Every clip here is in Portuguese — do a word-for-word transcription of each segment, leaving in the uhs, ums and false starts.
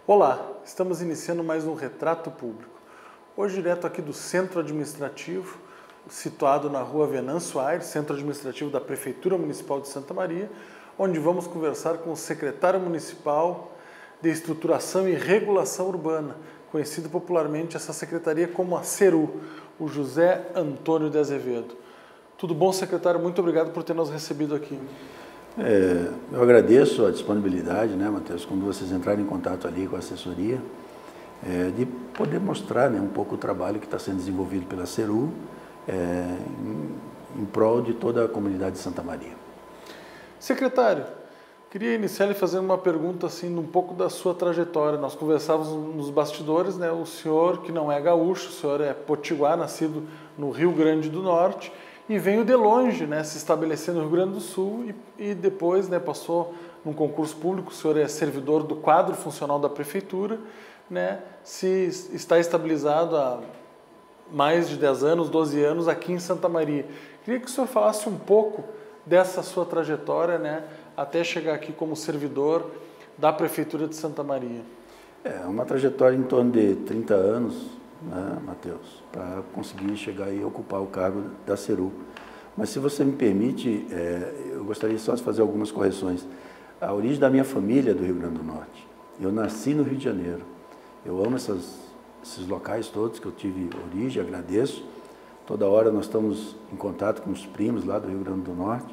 Olá, estamos iniciando mais um Retrato Público. Hoje direto aqui do Centro Administrativo, situado na rua Venâncio Aires, Centro Administrativo da Prefeitura Municipal de Santa Maria, onde vamos conversar com o secretário municipal de Estruturação e Regulação Urbana, conhecido popularmente essa secretaria como a CERU, o José Antônio de Azevedo. Tudo bom, secretário? Muito obrigado por ter nos recebido aqui. É, eu agradeço a disponibilidade, né, Matheus, quando vocês entrarem em contato ali com a assessoria, é, de poder mostrar, né, um pouco o trabalho que está sendo desenvolvido pela CERU é, em, em prol de toda a comunidade de Santa Maria. Secretário, queria iniciar fazendo uma pergunta assim, um pouco da sua trajetória. Nós conversávamos nos bastidores, né, o senhor que não é gaúcho, o senhor é potiguar, nascido no Rio Grande do Norte, e veio de longe, né, se estabelecendo no Rio Grande do Sul e, e depois, né, passou num concurso público. O senhor é servidor do quadro funcional da prefeitura, né, se está estabilizado há mais de dez anos, doze anos aqui em Santa Maria. Queria que o senhor falasse um pouco dessa sua trajetória, né, até chegar aqui como servidor da prefeitura de Santa Maria. É uma trajetória em torno de trinta anos, né, Matheus, para conseguir chegar e ocupar o cargo da CERU. Mas, se você me permite, é, eu gostaria só de fazer algumas correções. A origem da minha família é do Rio Grande do Norte. Eu nasci no Rio de Janeiro. Eu amo essas, esses locais todos que eu tive origem, agradeço. Toda hora nós estamos em contato com os primos lá do Rio Grande do Norte.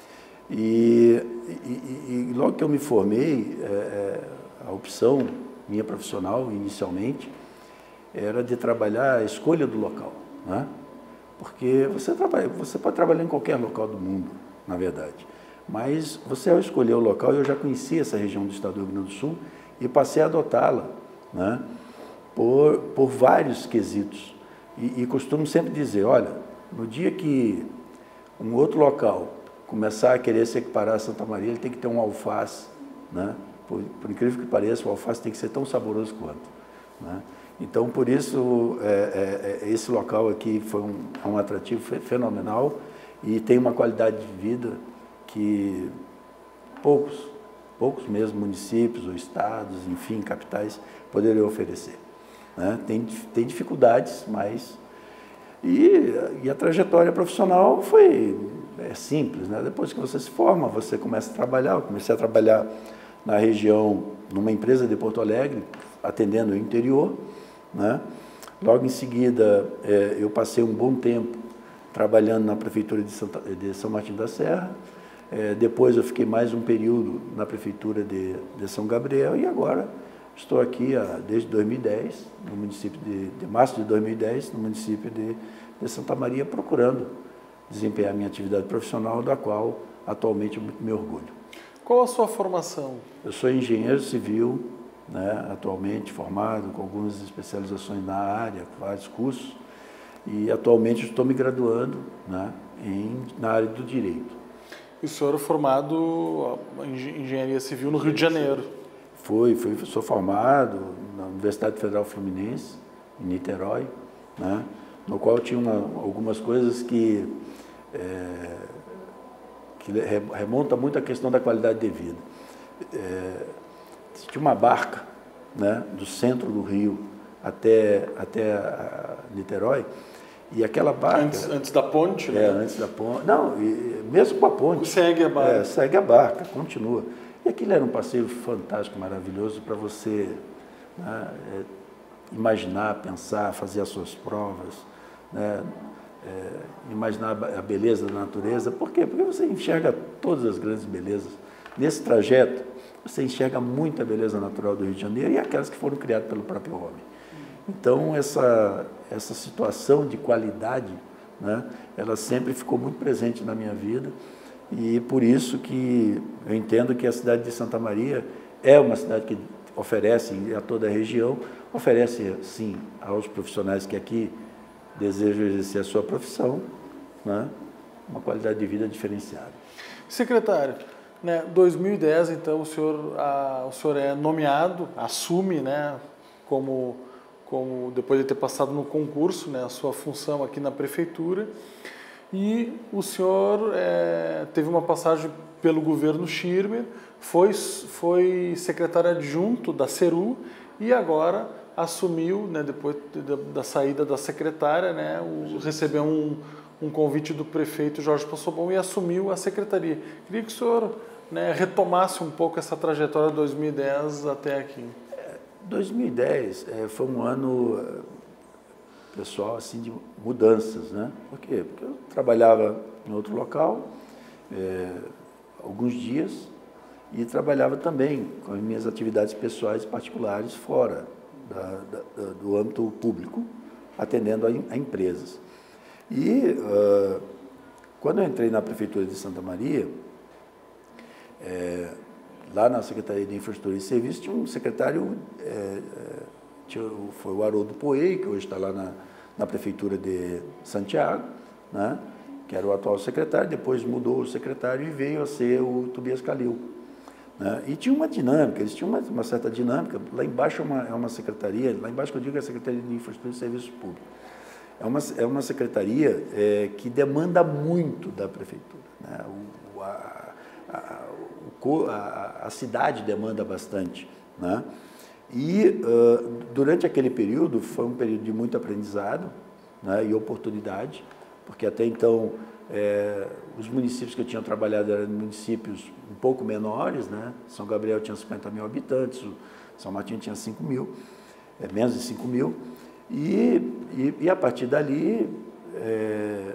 E, e, e logo que eu me formei, é, é, a opção minha profissional, inicialmente, era de trabalhar a escolha do local, né? Porque você, trabalha, você pode trabalhar em qualquer local do mundo, na verdade, mas você, ao escolher o local, eu já conhecia essa região do estado do Rio Grande do Sul e passei a adotá-la, né, por, por vários quesitos. E, e costumo sempre dizer, olha, no dia que um outro local começar a querer se equiparar a Santa Maria, ele tem que ter um alface, né? Por, por incrível que pareça, o alface tem que ser tão saboroso quanto, né? Então, por isso, é, é, esse local aqui foi um, um atrativo fenomenal e tem uma qualidade de vida que poucos, poucos mesmo municípios ou estados, enfim, capitais, poderiam oferecer, né? Tem, tem dificuldades, mas... E, e a trajetória profissional foi é, simples, né? Depois que você se forma, você começa a trabalhar. Eu comecei a trabalhar na região, numa empresa de Porto Alegre, atendendo o interior, né? Logo em seguida, é, eu passei um bom tempo trabalhando na prefeitura de, Santa, de São Martinho da Serra. É, depois eu fiquei mais um período na prefeitura de, de São Gabriel e agora estou aqui a, desde dois mil e dez, no município de, de março de dois mil e dez, no município de, de Santa Maria, procurando desempenhar minha atividade profissional, da qual atualmente eu me orgulho. Qual a sua formação? Eu sou engenheiro civil, né, atualmente formado com algumas especializações na área, vários cursos, e atualmente estou me graduando, né, em, na área do direito. E o senhor é formado em engenharia civil no Rio de Janeiro? Fui, fui, sou formado na Universidade Federal Fluminense, em Niterói, né, no qual tinha uma, algumas coisas que, é, que remonta muito à questão da qualidade de vida. É, tinha uma barca, né, do centro do Rio até, até a Niterói, e aquela barca... Antes, antes da ponte? É, né? antes da ponte. Não, e, mesmo com a ponte. Segue a barca. É, segue a barca, continua. E aquilo era um passeio fantástico, maravilhoso, para você, né, é, imaginar, pensar, fazer as suas provas, né, é, imaginar a beleza da natureza. Por quê? Porque você enxerga todas as grandes belezas. Nesse trajeto, você enxerga muita beleza natural do Rio de Janeiro e aquelas que foram criadas pelo próprio homem. Então, essa, essa situação de qualidade, né, ela sempre ficou muito presente na minha vida. E por isso que eu entendo que a cidade de Santa Maria é uma cidade que oferece a toda a região, oferece, sim, aos profissionais que aqui desejam exercer a sua profissão, né, uma qualidade de vida diferenciada. Secretário, né, dois mil e dez, então, o senhor, a, o senhor é nomeado, assume, né, como, como, depois de ter passado no concurso, né, a sua função aqui na prefeitura. E o senhor é, teve uma passagem pelo governo Schirmer, foi, foi secretário adjunto da Ceru e agora assumiu, né, depois da, da saída da secretária, né, o, recebeu um, um convite do prefeito Jorge Possobon e assumiu a secretaria. Queria que o senhor, né, retomasse um pouco essa trajetória de dois mil e dez até aqui. dois mil e dez é, foi um ano, pessoal, assim, de mudanças, né? Por quê? Porque eu trabalhava em outro local, é, alguns dias, e trabalhava também com as minhas atividades pessoais e particulares fora da, da, do âmbito público, atendendo a, a empresas. E uh, quando eu entrei na Prefeitura de Santa Maria, é, lá na Secretaria de Infraestrutura e Serviços, tinha um secretário, é, tinha, foi o Haroldo Poei, que hoje está lá na, na Prefeitura de Santiago, né, que era o atual secretário, depois mudou o secretário e veio a ser o Tobias Calil. Né, e tinha uma dinâmica, eles tinham uma, uma certa dinâmica. Lá embaixo é uma, é uma secretaria, lá embaixo que eu digo é a Secretaria de Infraestrutura e Serviços Públicos. É uma, é uma secretaria é, que demanda muito da Prefeitura. Né, o, a, a, A, a cidade demanda bastante, né? E uh, durante aquele período foi um período de muito aprendizado, né, e oportunidade, porque até então é, os municípios que eu tinha trabalhado eram municípios um pouco menores, né? São Gabriel tinha cinquenta mil habitantes, São Martinho tinha cinco mil, é, menos de cinco mil, e, e, e a partir dali, é,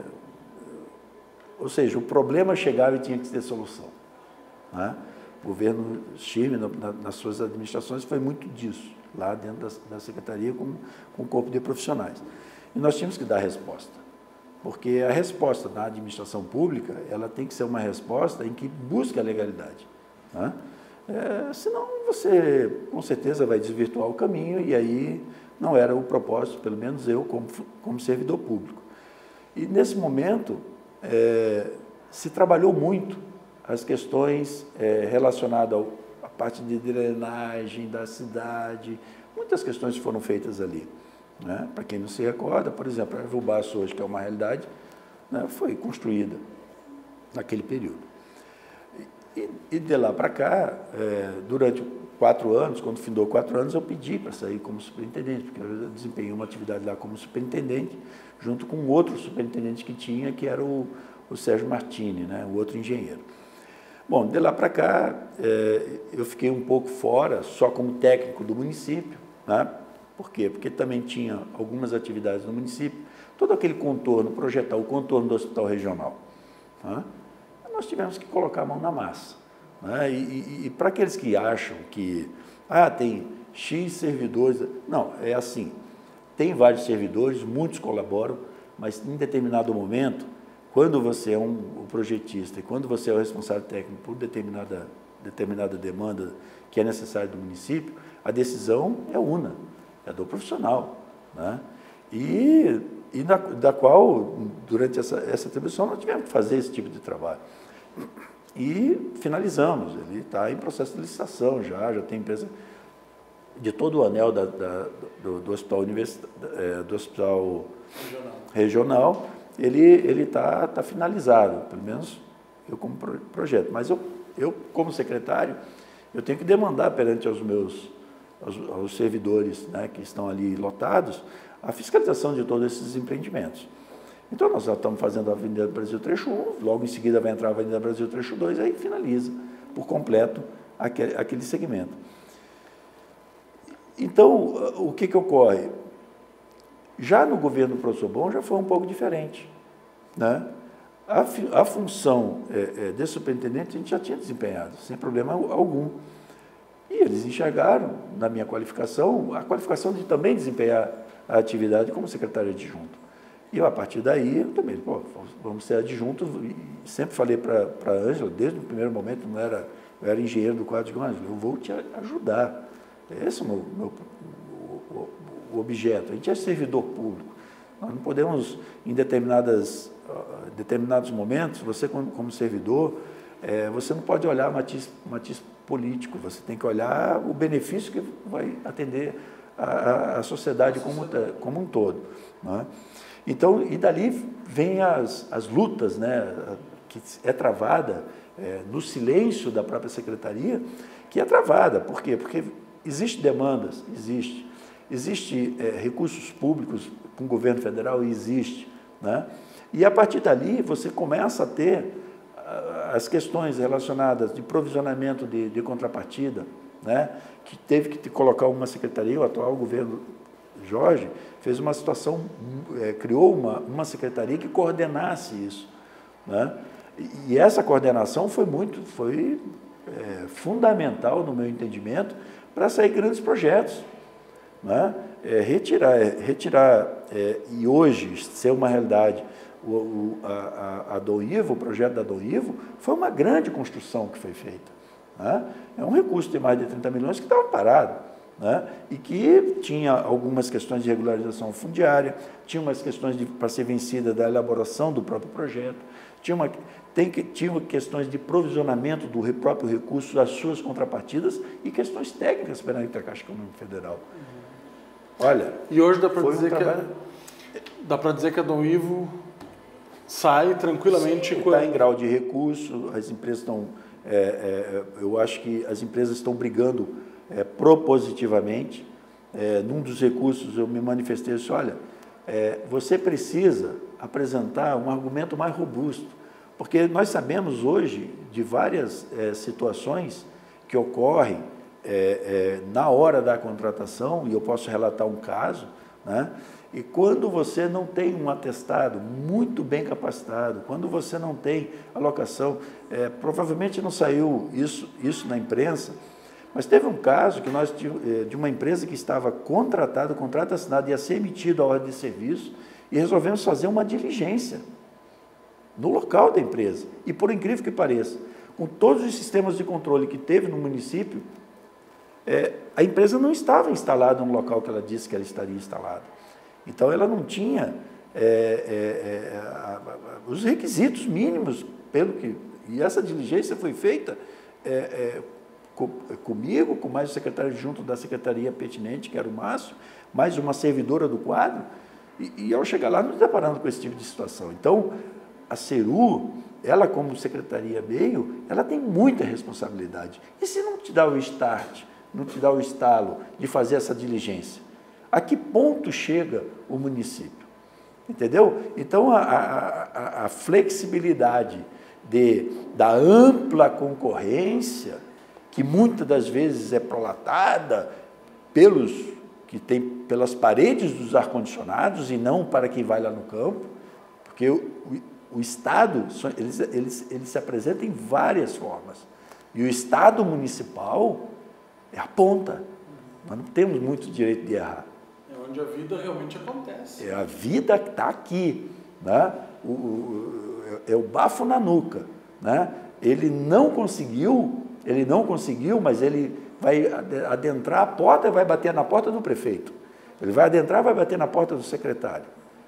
ou seja, o problema chegava e tinha que ter solução. Né? O governo Schirmer, na, nas suas administrações, foi muito disso, lá dentro da, da secretaria, com, com um corpo de profissionais. E nós tínhamos que dar resposta, porque a resposta da administração pública, ela tem que ser uma resposta em que busque a legalidade. Né? É, senão você, com certeza, vai desvirtuar o caminho, e aí não era o propósito, pelo menos eu, como, como servidor público. E, nesse momento, é, se trabalhou muito as questões é, relacionadas à parte de drenagem da cidade, muitas questões foram feitas ali. Né? Para quem não se recorda, por exemplo, a Erva Baço hoje, que é uma realidade, né, foi construída naquele período. E, e de lá para cá, é, durante quatro anos, quando findou quatro anos, eu pedi para sair como superintendente, porque eu desempenhei uma atividade lá como superintendente, junto com outro superintendente que tinha, que era o, o Sérgio Martini, né, o outro engenheiro. Bom, de lá para cá, é, eu fiquei um pouco fora, só como técnico do município, né? Por quê? Porque também tinha algumas atividades no município, todo aquele contorno, projetar o contorno do hospital regional. Né? Nós tivemos que colocar a mão na massa. Né? E, e, e para aqueles que acham que, ah, tem X servidores, não, é assim, tem vários servidores, muitos colaboram, mas em determinado momento, quando você é um, um projetista e quando você é o responsável técnico por determinada, determinada demanda que é necessária do município, a decisão é una, é do profissional. Né? E, e na, da qual, durante essa, essa atribuição, nós tivemos que fazer esse tipo de trabalho. E finalizamos, ele está em processo de licitação já, já tem empresa de todo o anel da, da, do, do hospital, é, do hospital regional, regional ele está tá finalizado, pelo menos eu como pro, projeto. Mas eu, eu, como secretário, eu tenho que demandar perante aos meus aos, aos servidores, né, que estão ali lotados, a fiscalização de todos esses empreendimentos. Então, nós já estamos fazendo a Avenida Brasil Trecho um, logo em seguida vai entrar a Avenida Brasil Trecho dois, aí finaliza por completo aquele, aquele segmento. Então, o que, que ocorre? Já no governo Possobon já foi um pouco diferente. Né? A, a função é, é, de superintendente a gente já tinha desempenhado, sem problema algum. E eles enxergaram, na minha qualificação, a qualificação de também desempenhar a atividade como secretário adjunto. E eu, a partir daí, eu também, pô, vamos ser adjuntos, e sempre falei para a Ângela, desde o primeiro momento, não era, eu era engenheiro do quadro, digo, Ângela, eu vou te ajudar. Esse é o meu, meu o, o objeto. A gente é servidor público. Nós não podemos, em determinadas, uh, determinados momentos, você como, como servidor, é, você não pode olhar matiz, matiz político, você tem que olhar o benefício que vai atender a, a sociedade como, como um todo. Né? Então, e dali vem as, as lutas, né, que é travada é, no silêncio da própria secretaria, que é travada. Por quê? Porque existem demandas, existe. Existe é, recursos públicos com o governo federal, existe. Né? E a partir dali você começa a ter a, as questões relacionadas de provisionamento de, de contrapartida, né? Que teve que te colocar uma secretaria, o atual governo Jorge fez uma situação, é, criou uma, uma secretaria que coordenasse isso. Né? E, e essa coordenação foi muito, foi é, fundamental, no meu entendimento, para sair grandes projetos. Né? É, retirar, é, retirar é, e hoje ser uma realidade, o, o, a, a, a Dom Ivo, o projeto da Dom Ivo, foi uma grande construção que foi feita. Né? É um recurso de mais de trinta milhões que estava parado. Né? E que tinha algumas questões de regularização fundiária, tinha umas questões para ser vencida da elaboração do próprio projeto, tinha, uma, tem, tinha questões de provisionamento do próprio recurso, das suas contrapartidas e questões técnicas perante a Caixa Econômica Federal. Olha, e hoje dá para dizer, um que a, dá para dizer que a Dom Ivo sai tranquilamente. Sim, está em grau de recurso, as empresas estão, é, é, eu acho que as empresas estão brigando É, propositivamente. É, num dos recursos eu me manifestei assim, olha, é, você precisa apresentar um argumento mais robusto, porque nós sabemos hoje de várias é, situações que ocorrem é, é, na hora da contratação, e eu posso relatar um caso, né? E quando você não tem um atestado muito bem capacitado, quando você não tem alocação, é, provavelmente não saiu isso, isso na imprensa, mas teve um caso que nós de uma empresa que estava contratada, o contrato assinado, ia ser emitido a ordem de serviço, e resolvemos fazer uma diligência no local da empresa. E por incrível que pareça, com todos os sistemas de controle que teve no município, é, a empresa não estava instalada no local que ela disse que ela estaria instalada. Então ela não tinha é, é, é, a, a, os requisitos mínimos, pelo que. E essa diligência foi feita. É, é, comigo, com mais o secretário adjunto da secretaria pertinente, que era o Márcio, mais uma servidora do quadro, e, e ao chegar lá nos deparando com esse tipo de situação. Então, a Ceru, ela como secretaria meio, ela tem muita responsabilidade. E se não te dá o start, não te dá o estalo de fazer essa diligência? A que ponto chega o município? Entendeu? Então, a, a, a flexibilidade de, da ampla concorrência, que muitas das vezes é prolatada pelos que tem pelas paredes dos ar-condicionados e não para quem vai lá no campo, porque o, o, o Estado, eles, eles, eles se apresentam em várias formas, e o Estado municipal é a ponta, nós não temos muito direito de errar. É onde a vida realmente acontece. É a vida que está aqui, né? o, o, é o bafo na nuca, né? Ele não conseguiu Ele não conseguiu, mas ele vai adentrar a porta e vai bater na porta do prefeito. Ele vai adentrar e vai bater na porta do secretário.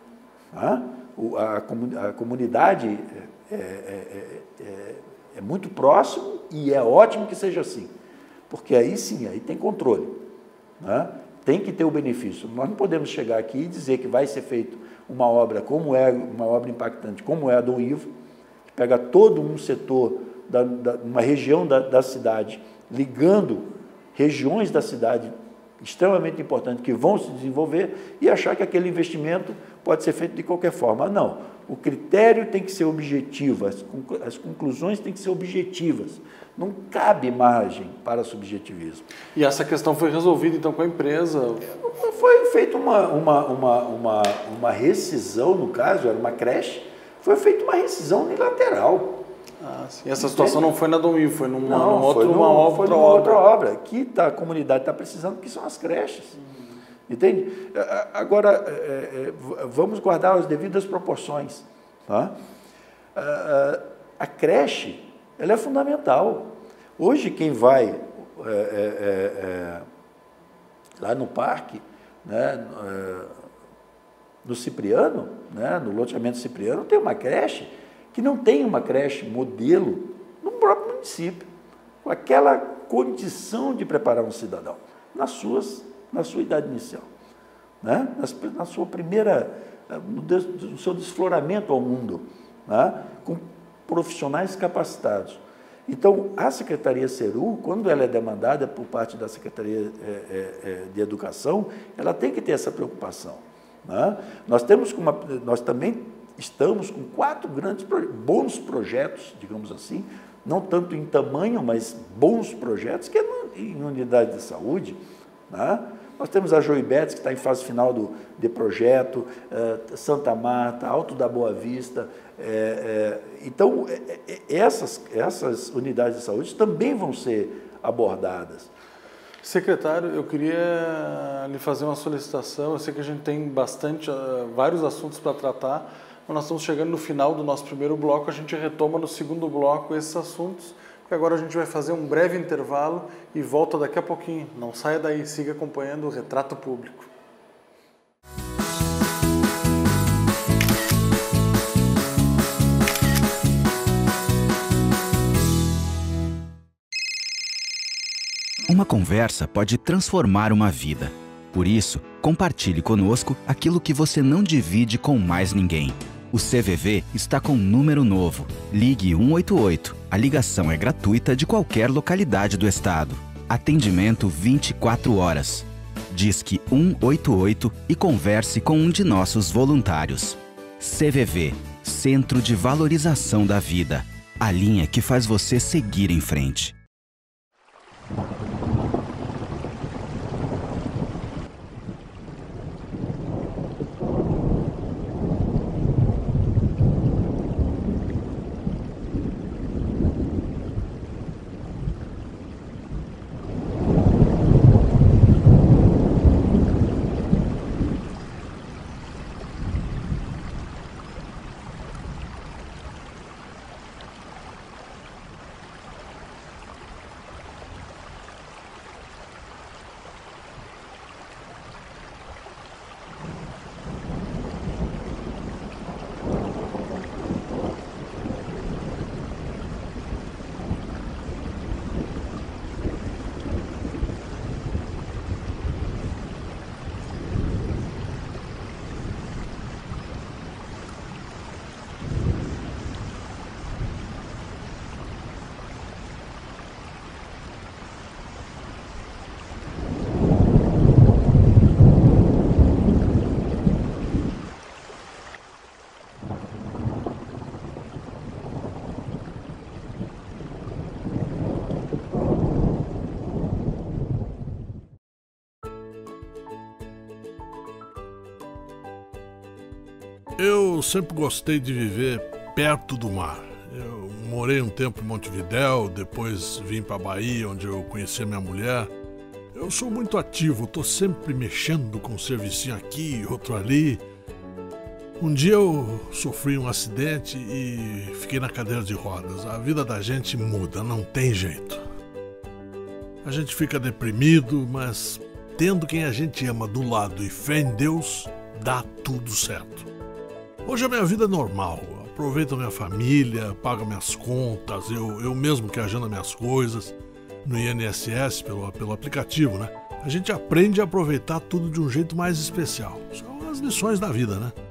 Ah? O, a, a comunidade é, é, é, é muito próximo e é ótimo que seja assim. Porque aí sim, aí tem controle. Né? Tem que ter o benefício. Nós não podemos chegar aqui e dizer que vai ser feito uma obra como é, uma obra impactante, como é a Dom Ivo, que pega todo um setor, Da, da, uma região da, da cidade, ligando regiões da cidade extremamente importantes que vão se desenvolver e achar que aquele investimento pode ser feito de qualquer forma. Não, o critério tem que ser objetivo, as, as conclusões têm que ser objetivas, não cabe margem para subjetivismo. E essa questão foi resolvida então com a empresa? Foi feita uma, uma, uma, uma, uma rescisão, no caso, era uma creche, foi feita uma rescisão unilateral. Ah, sim. Essa situação não foi na Dom Ivo, foi numa, não, numa, outra, foi numa, numa, outra, foi numa obra. outra obra que tá, a comunidade está precisando, que são as creches. Uhum. Entende? Agora, é, é, vamos guardar as devidas proporções. Tá? A, a, a creche, ela é fundamental. Hoje, quem vai é, é, é, lá no parque, né, é, no Cipriano, né, no loteamento Cipriano, tem uma creche que não tem uma creche modelo no próprio município, com aquela condição de preparar um cidadão nas suas na sua idade inicial, né? Na sua primeira, no seu desfloramento ao mundo, né? Com profissionais capacitados. Então, a Secretaria Ceru, quando ela é demandada por parte da Secretaria de Educação, ela tem que ter essa preocupação, né? Nós, temos uma, nós também estamos com quatro grandes, bons projetos, digamos assim, não tanto em tamanho, mas bons projetos, que é em unidade de saúde, né? Nós temos a Joibetes, que está em fase final do, de projeto, uh, Santa Marta, Alto da Boa Vista. É, é, então, é, é, essas, essas unidades de saúde também vão ser abordadas. Secretário, eu queria lhe fazer uma solicitação. Eu sei que a gente tem bastante, uh, vários assuntos para tratar, mas nós estamos chegando no final do nosso primeiro bloco. A gente retoma no segundo bloco esses assuntos, porque agora a gente vai fazer um breve intervalo e volta daqui a pouquinho. Não saia daí, siga acompanhando o Retrato Público. Uma conversa pode transformar uma vida. Por isso, compartilhe conosco aquilo que você não divide com mais ninguém. O C V V está com um número novo. Ligue um oito oito. A ligação é gratuita de qualquer localidade do estado. Atendimento vinte e quatro horas. Disque um oito oito e converse com um de nossos voluntários. C V V, Centro de Valorização da Vida. A linha que faz você seguir em frente. Eu sempre gostei de viver perto do mar. Eu morei um tempo em Montevidéu, depois vim para a Bahia, onde eu conheci a minha mulher. Eu sou muito ativo, estou sempre mexendo com um servicinho aqui, outro ali. Um dia eu sofri um acidente e fiquei na cadeira de rodas. A vida da gente muda, não tem jeito. A gente fica deprimido, mas tendo quem a gente ama do lado e fé em Deus, dá tudo certo. Hoje a minha vida é normal, aproveito a minha família, pago minhas contas, eu, eu mesmo que agendo minhas coisas no I N S S pelo, pelo aplicativo, né? A gente aprende a aproveitar tudo de um jeito mais especial. São as lições da vida, né?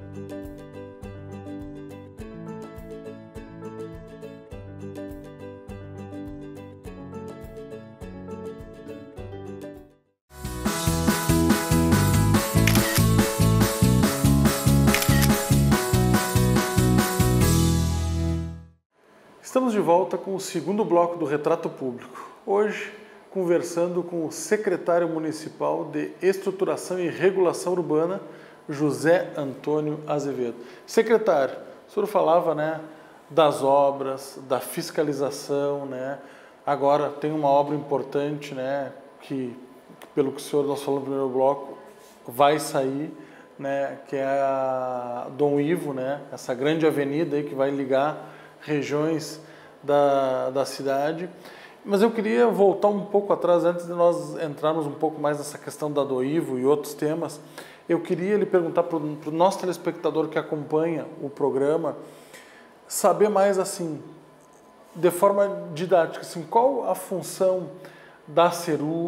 Estamos de volta com o segundo bloco do Retrato Público. Hoje, conversando com o secretário municipal de Estruturação e Regulação Urbana, José Antônio Azevedo. Secretário, o senhor falava, né, das obras, da fiscalização, né? Agora tem uma obra importante, né, que, pelo que o senhor nós falamos no primeiro bloco, vai sair, né, que é a Dom Ivo, né, essa grande avenida aí que vai ligar regiões da, da cidade. Mas eu queria voltar um pouco atrás, antes de nós entrarmos um pouco mais nessa questão da Dom Ivo e outros temas. Eu queria lhe perguntar para o nosso telespectador que acompanha o programa, saber mais assim, de forma didática, assim, qual a função da Ceru,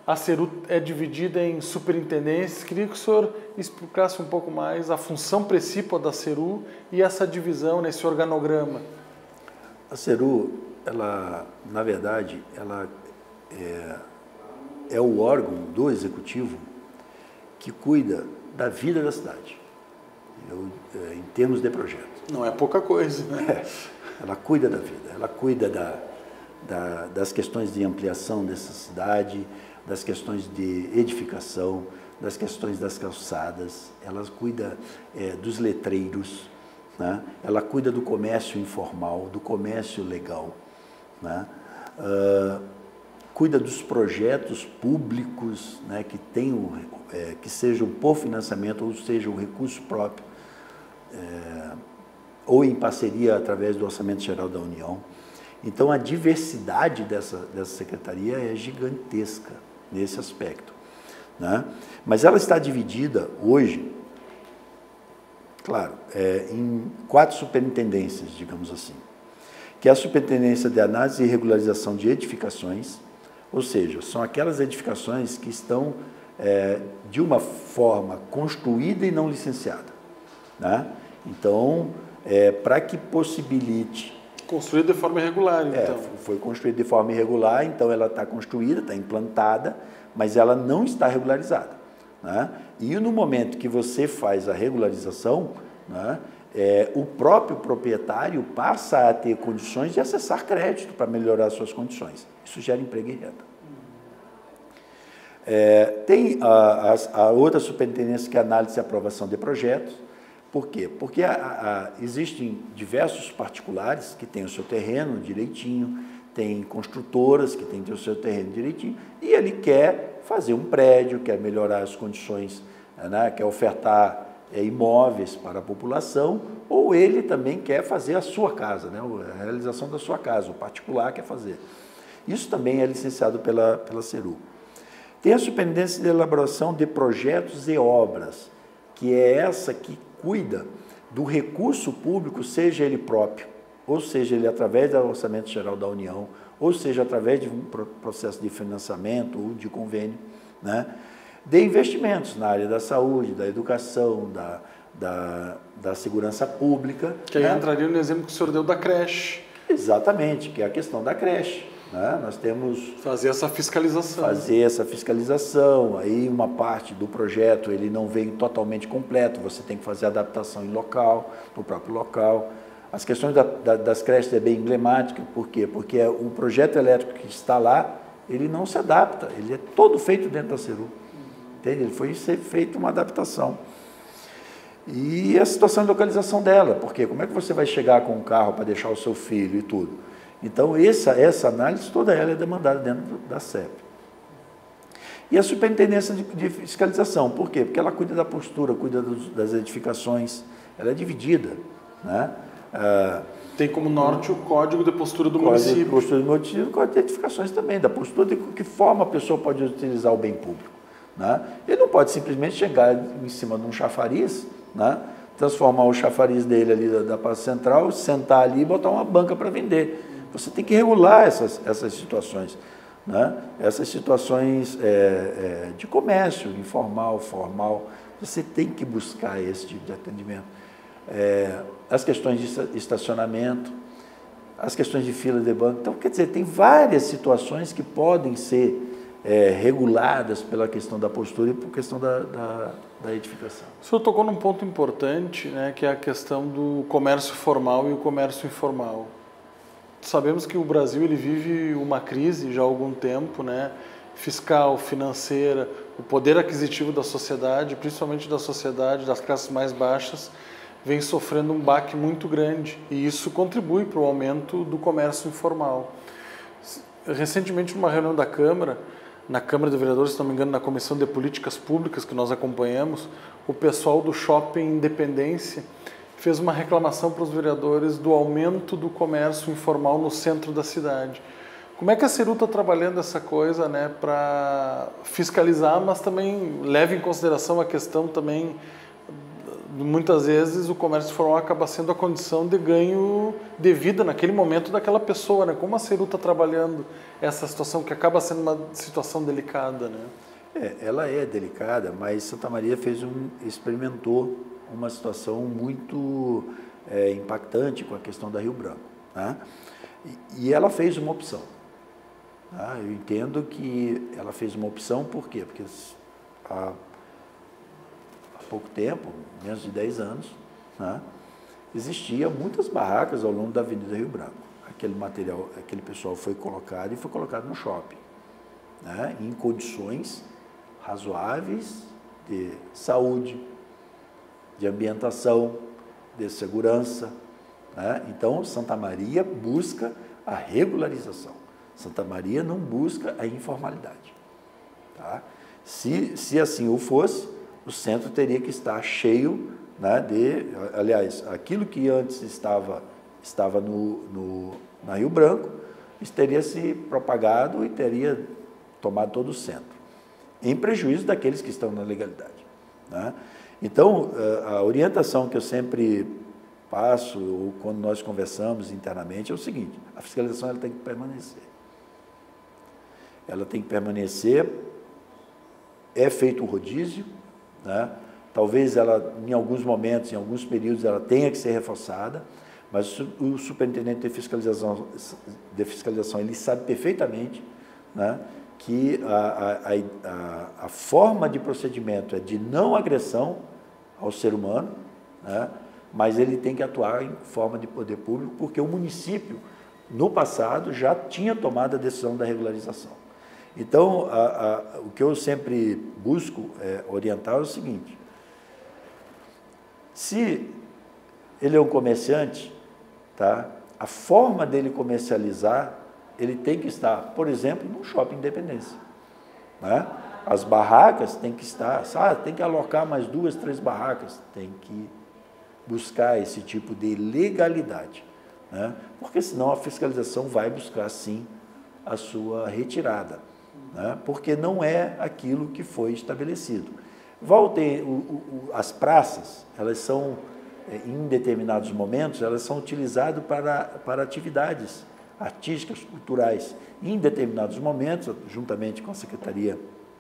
A Ceru é dividida em superintendências. Queria que o senhor explicasse um pouco mais a função principal da Ceru e essa divisão nesse organograma. A Ceru, ela, na verdade, ela é, é o órgão do executivo que cuida da vida da cidade, eu, é, em termos de projeto. Não é pouca coisa, né? É, ela cuida da vida, ela cuida da, da, das questões de ampliação dessa cidade, das questões de edificação, das questões das calçadas, ela cuida é, dos letreiros, né? Ela cuida do comércio informal, do comércio legal, né? Uh, cuida dos projetos públicos, né, que, tenham, é, que sejam por financiamento ou sejam recurso próprio, é, ou em parceria através do Orçamento Geral da União. Então, a diversidade dessa, dessa secretaria é gigantesca nesse aspecto, né? Mas ela está dividida hoje, claro, é, em quatro superintendências, digamos assim, que é a Superintendência de Análise e Regularização de Edificações, ou seja, são aquelas edificações que estão é, de uma forma construída e não licenciada, né? Então, é, para que possibilite... Construída de forma irregular, então. É, foi construída de forma irregular, então ela está construída, está implantada, mas ela não está regularizada, né? E no momento que você faz a regularização, né, é, o próprio proprietário passa a ter condições de acessar crédito para melhorar suas condições. Isso gera emprego e renda. É, tem a, a, a outra superintendência que é a análise e aprovação de projetos. Por quê? Porque a, a, existem diversos particulares que têm o seu terreno direitinho, tem construtoras que têm o seu terreno direitinho, e ele quer fazer um prédio, quer melhorar as condições, né, quer ofertar é, imóveis para a população, ou ele também quer fazer a sua casa, né, a realização da sua casa, o particular quer fazer. Isso também é licenciado pela, pela Ceru. Tem a Superintendência de Elaboração de Projetos e Obras, que é essa que cuida do recurso público, seja ele próprio, ou seja ele através do Orçamento Geral da União, ou seja através de um processo de financiamento ou de convênio, né, de investimentos na área da saúde, da educação, da, da, da segurança pública. Que aí né? entraria no exemplo que o senhor deu da creche. Exatamente, que é a questão da creche. Né? Nós temos... Fazer essa fiscalização. Fazer essa fiscalização, aí uma parte do projeto ele não vem totalmente completo, você tem que fazer adaptação em local, no próprio local. As questões da, da, das creches é bem emblemática, por quê? Porque o projeto elétrico que está lá, ele não se adapta, ele é todo feito dentro da Ceru, entende? Ele foi feito uma adaptação. E a situação de localização dela, porque como é que você vai chegar com um carro para deixar o seu filho e tudo? Então, essa, essa análise, toda ela é demandada dentro da S E P. E a Superintendência de, de Fiscalização, por quê? Porque ela cuida da postura, cuida dos, das edificações, ela é dividida, né? Ah, tem como norte o Código de Postura do Código Município. De postura do município, o Código de Edificações também, da postura de que forma a pessoa pode utilizar o bem público, né? Ele não pode simplesmente chegar em cima de um chafariz, né? Transformar o chafariz dele ali da, da Praça Central, sentar ali e botar uma banca para vender. Você tem que regular essas, essas situações, né? Essas situações é, é, de comércio, informal, formal, você tem que buscar esse tipo de atendimento. É, as questões de estacionamento, as questões de fila de banco. Então, quer dizer, tem várias situações que podem ser é, reguladas pela questão da postura e por questão da, da, da edificação. O senhor tocou num ponto importante, né, que é a questão do comércio formal e o comércio informal. Sabemos que o Brasil ele vive uma crise já há algum tempo, né, fiscal, financeira, o poder aquisitivo da sociedade, principalmente da sociedade das classes mais baixas, vem sofrendo um baque muito grande e isso contribui para o aumento do comércio informal. Recentemente, numa reunião da Câmara, na Câmara de Vereadores, se não me engano, na Comissão de Políticas Públicas que nós acompanhamos, o pessoal do Shopping Independência fez uma reclamação para os vereadores do aumento do comércio informal no centro da cidade. Como é que a Ceru está trabalhando essa coisa, né, para fiscalizar, mas também leva em consideração a questão também muitas vezes o comércio informal acaba sendo a condição de ganho de vida naquele momento daquela pessoa, né? Como a Ceru está trabalhando essa situação, que acaba sendo uma situação delicada, né? É, ela é delicada, mas Santa Maria fez um, experimentou uma situação muito é, impactante com a questão da Rio Branco, né? E, e ela fez uma opção. Tá? Eu entendo que ela fez uma opção, por quê? Porque há, há pouco tempo, menos de dez anos, né, existia muitas barracas ao longo da Avenida Rio Branco. Aquele material, aquele pessoal foi colocado e foi colocado no shopping, né, em condições razoáveis de saúde, de ambientação, de segurança, né? Então, Santa Maria busca a regularização. Santa Maria não busca a informalidade. Tá? Se, se assim o fosse, o centro teria que estar cheio, né, de, aliás, aquilo que antes estava, estava no, no, na Rio Branco, isso teria se propagado e teria tomado todo o centro, em prejuízo daqueles que estão na legalidade, né? Então, a orientação que eu sempre passo, ou quando nós conversamos internamente, é o seguinte: a fiscalização ela tem que permanecer. Ela tem que permanecer, é feito um rodízio, né? Talvez ela, em alguns momentos, em alguns períodos, ela tenha que ser reforçada, mas o superintendente de fiscalização, de fiscalização ele sabe perfeitamente, né, que a, a, a, a forma de procedimento é de não agressão ao ser humano, né, mas ele tem que atuar em forma de poder público, porque o município, no passado, já tinha tomado a decisão da regularização. Então, a, a, o que eu sempre busco é, orientar é o seguinte: se ele é um comerciante, tá, a forma dele comercializar, ele tem que estar, por exemplo, no shopping Independência, né? As barracas têm que estar, ah, tem que alocar mais duas, três barracas, tem que buscar esse tipo de legalidade, né? Porque senão a fiscalização vai buscar, sim, a sua retirada, né? Porque não é aquilo que foi estabelecido. Voltem, o, o, as praças, elas são, em determinados momentos, elas são utilizadas para, para atividades artísticas, culturais. Em determinados momentos, juntamente com a Secretaria,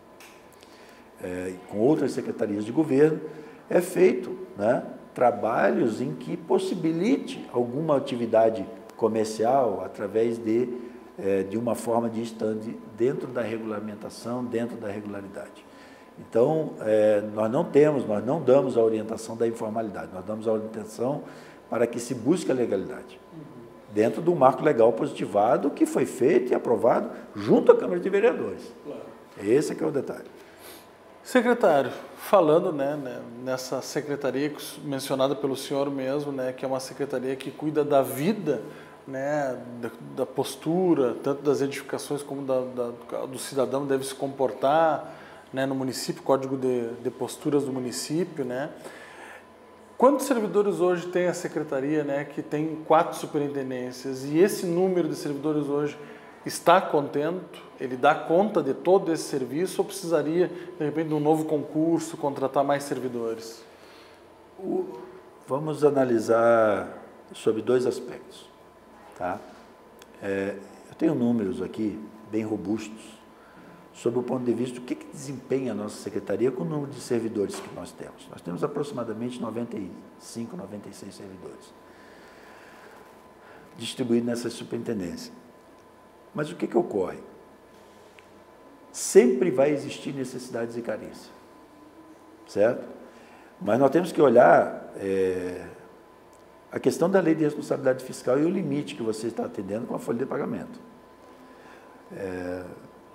é, com outras secretarias de governo, é feito, né, trabalhos em que possibilite alguma atividade comercial através de, é, de uma forma de stand dentro da regulamentação, dentro da regularidade. Então, é, nós não temos, nós não damos a orientação da informalidade, nós damos a orientação para que se busque a legalidade, dentro do marco legal positivado que foi feito e aprovado junto à Câmara de Vereadores. Claro. Esse é que é o detalhe. Secretário, falando, né, nessa secretaria mencionada pelo senhor mesmo, né, que é uma secretaria que cuida da vida, né, da, da postura, tanto das edificações como da, da, do cidadão deve se comportar, né, no município, código de, de posturas do município, né? Quantos servidores hoje tem a secretaria, né, que tem quatro superintendências, e esse número de servidores hoje está contento? Ele dá conta de todo esse serviço ou precisaria, de repente, de um novo concurso, contratar mais servidores? O, vamos analisar sobre dois aspectos, tá? É, eu tenho números aqui bem robustos sobre o ponto de vista do que, que desempenha a nossa secretaria com o número de servidores que nós temos. Nós temos aproximadamente noventa e cinco, noventa e seis servidores distribuídos nessa superintendência. Mas o que, que ocorre? Sempre vai existir necessidades e carência, certo? Mas nós temos que olhar é, a questão da lei de responsabilidade fiscal e o limite que você está atendendo com a folha de pagamento. É,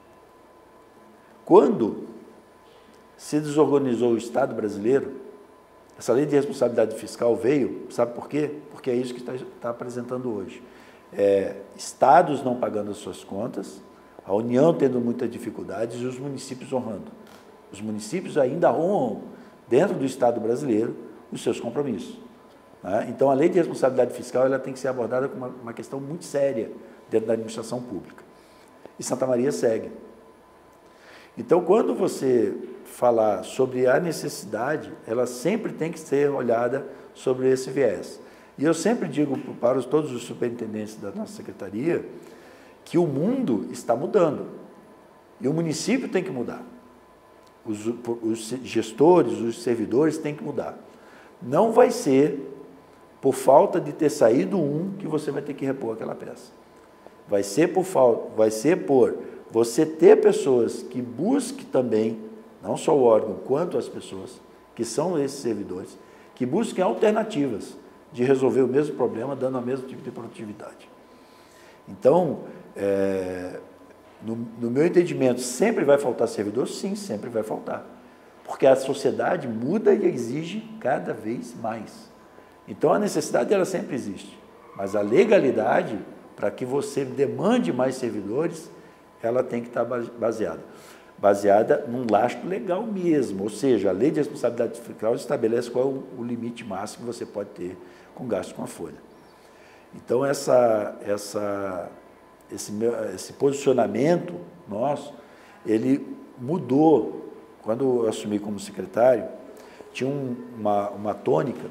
Quando se desorganizou o Estado brasileiro, essa lei de responsabilidade fiscal veio, sabe por quê? Porque é isso que está, está apresentando hoje. É, estados não pagando as suas contas, a União tendo muitas dificuldades e os municípios honrando. Os municípios ainda honram, dentro do Estado brasileiro, os seus compromissos, né? Então, a lei de responsabilidade fiscal ela tem que ser abordada como uma, uma questão muito séria dentro da administração pública. E Santa Maria segue. Então, quando você falar sobre a necessidade, ela sempre tem que ser olhada sobre esse viés. E eu sempre digo para os, todos os superintendentes da nossa secretaria que o mundo está mudando e o município tem que mudar. Os, os gestores, os servidores têm que mudar. Não vai ser por falta de ter saído um que você vai ter que repor aquela peça. Vai ser por falta, vai ser por você ter pessoas que busquem também, não só o órgão, quanto as pessoas, que são esses servidores, que busquem alternativas de resolver o mesmo problema, dando o mesmo tipo de produtividade. Então, é, no, no meu entendimento, sempre vai faltar servidor? Sim, sempre vai faltar. Porque a sociedade muda e exige cada vez mais. Então, a necessidade, ela sempre existe. Mas a legalidade, para que você demande mais servidores, ela tem que estar baseada. Baseada num lastro legal mesmo, ou seja, a lei de responsabilidade fiscal estabelece qual é o, o limite máximo que você pode ter com gasto com a folha. Então, essa, essa, esse, esse posicionamento nosso, ele mudou. Quando eu assumi como secretário, tinha um, uma, uma tônica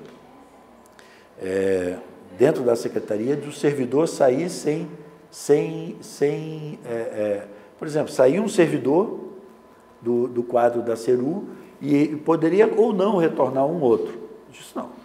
é, dentro da secretaria de o servidor sair sem, sem, sem é, é, por exemplo, sair um servidor do, do quadro da Ceru e poderia ou não retornar um outro. Eu disse, não.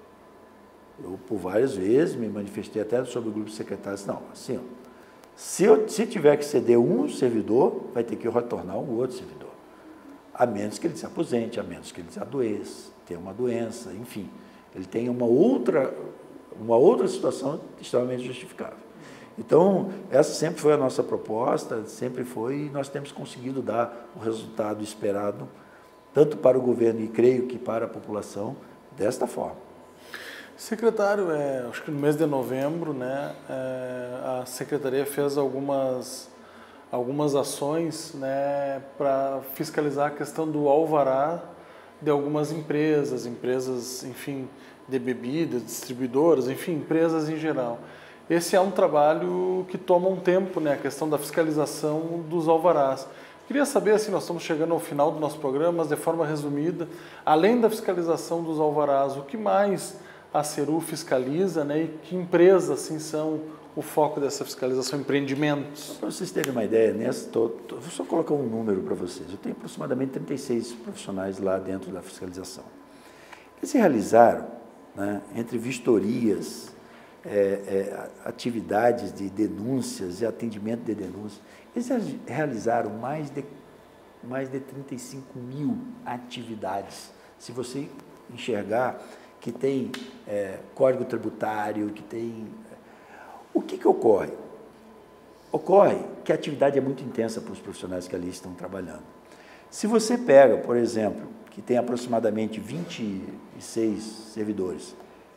Eu, por várias vezes, me manifestei até sobre o grupo de secretários, não, assim, ó, se, eu, se tiver que ceder um servidor, vai ter que retornar um outro servidor, a menos que ele se aposente, a menos que ele se adoeça, tenha uma doença, enfim, ele tem uma outra, uma outra situação extremamente justificável. Então, essa sempre foi a nossa proposta, sempre foi, e nós temos conseguido dar o resultado esperado, tanto para o governo e creio que para a população, desta forma. Secretário, é, acho que no mês de novembro, né, é, a Secretaria fez algumas, algumas ações, né, para fiscalizar a questão do alvará de algumas empresas, empresas, enfim, de bebidas, distribuidoras, enfim, empresas em geral. Esse é um trabalho que toma um tempo, né, a questão da fiscalização dos alvarás. Queria saber, assim, nós estamos chegando ao final do nosso programa, mas de forma resumida, além da fiscalização dos alvarás, o que mais a Ceru fiscaliza, né, e que empresas assim, são o foco dessa fiscalização, empreendimentos? Para vocês terem uma ideia, nessa, tô, tô, vou só colocar um número para vocês. Eu tenho aproximadamente trinta e seis profissionais lá dentro da fiscalização. Eles realizaram, né, entre vistorias, é, é, atividades de denúncias e atendimento de denúncias, eles realizaram mais de, mais de trinta e cinco mil atividades. Se você enxergar que tem é, código tributário, que tem... O que que ocorre? Ocorre que a atividade é muito intensa para os profissionais que ali estão trabalhando. Se você pega, por exemplo, que tem aproximadamente vinte e seis servidores,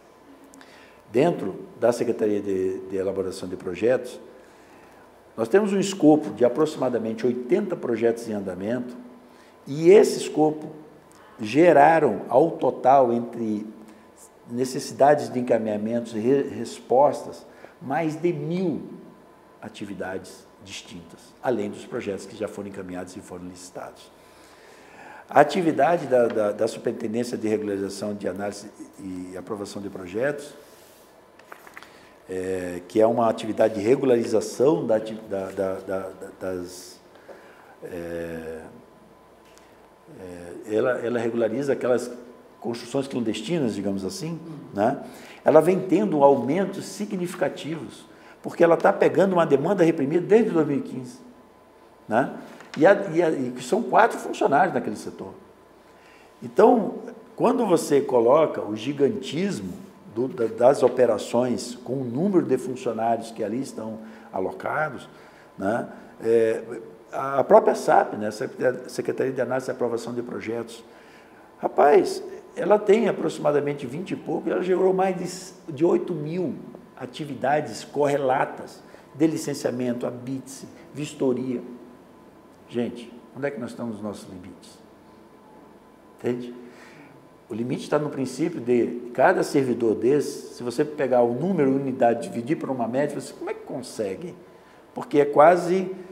dentro da Secretaria de, de Elaboração de Projetos, nós temos um escopo de aproximadamente oitenta projetos em andamento, e esse escopo geraram, ao total, entre necessidades de encaminhamentos e re respostas, mais de mil atividades distintas, além dos projetos que já foram encaminhados e foram licitados. A atividade da, da, da Superintendência de Regularização de Análise e Aprovação de Projetos, é, que é uma atividade de regularização da, da, da, da, das... É, é, ela, ela regulariza aquelas construções clandestinas, digamos assim, né? Ela vem tendo aumentos significativos, porque ela está pegando uma demanda reprimida desde dois mil e quinze. Né? E, a, e, a, e são quatro funcionários naquele setor. Então, quando você coloca o gigantismo do, das operações com o número de funcionários que ali estão alocados, né? É, a própria S A P, né? A Secretaria de Análise e Aprovação de Projetos, rapaz, ela tem aproximadamente vinte e pouco, ela gerou mais de, de oito mil atividades correlatas de licenciamento, a B I T S, vistoria. Gente, onde é que nós estamos nos nossos limites? Entende? O limite está no princípio de cada servidor desse, se você pegar o número, unidade, dividir por uma média, você, como é que consegue? Porque é quase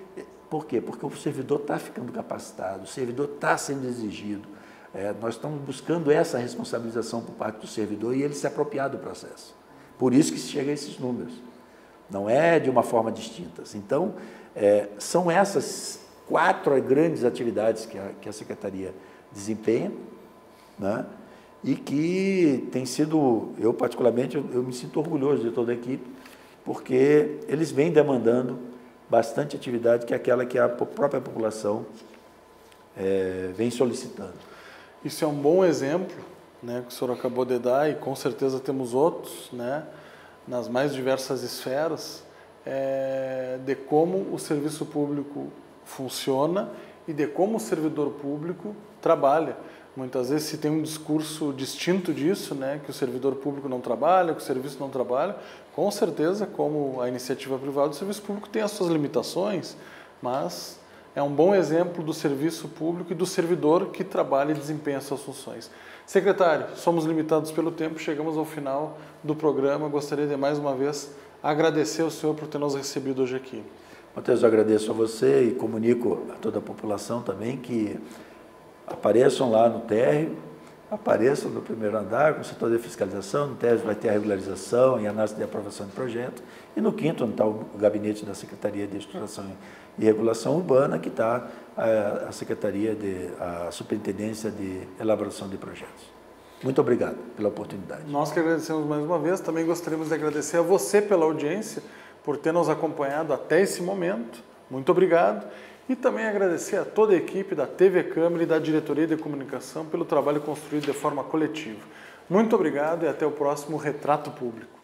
Por quê? Porque o servidor está ficando capacitado, o servidor está sendo exigido. É, nós estamos buscando essa responsabilização por parte do servidor e ele se apropriar do processo. Por isso que se chega a esses números. Não é de uma forma distinta. Então, é, são essas quatro grandes atividades que a, que a Secretaria desempenha, né? E que tem sido, eu particularmente, eu, eu me sinto orgulhoso de toda a equipe, porque eles vêm demandando bastante atividade, que é aquela que a própria população é, vem solicitando. Isso é um bom exemplo, né, que o senhor acabou de dar, e com certeza temos outros, né, nas mais diversas esferas, é, de como o serviço público funciona e de como o servidor público trabalha. Muitas vezes se tem um discurso distinto disso, né, que o servidor público não trabalha, que o serviço não trabalha. Com certeza, como a iniciativa privada, o serviço público tem as suas limitações, mas é um bom exemplo do serviço público e do servidor que trabalha e desempenha suas funções. Secretário, somos limitados pelo tempo, chegamos ao final do programa. Gostaria de mais uma vez agradecer ao senhor por ter nos recebido hoje aqui. Matheus, eu agradeço a você e comunico a toda a população também que apareçam lá no térreo, apareçam no primeiro andar com o setor de fiscalização, no térreo vai ter a regularização e análise de aprovação de projeto, e no quinto, onde está o gabinete da Secretaria de Estruturação e Regulação Urbana, que está a, a Secretaria de, a Superintendência de Elaboração de Projetos. Muito obrigado pela oportunidade. Nós que agradecemos mais uma vez, também gostaríamos de agradecer a você pela audiência, por ter nos acompanhado até esse momento. Muito obrigado. E também agradecer a toda a equipe da T V Câmara e da Diretoria de Comunicação pelo trabalho construído de forma coletiva. Muito obrigado e até o próximo Retrato Público.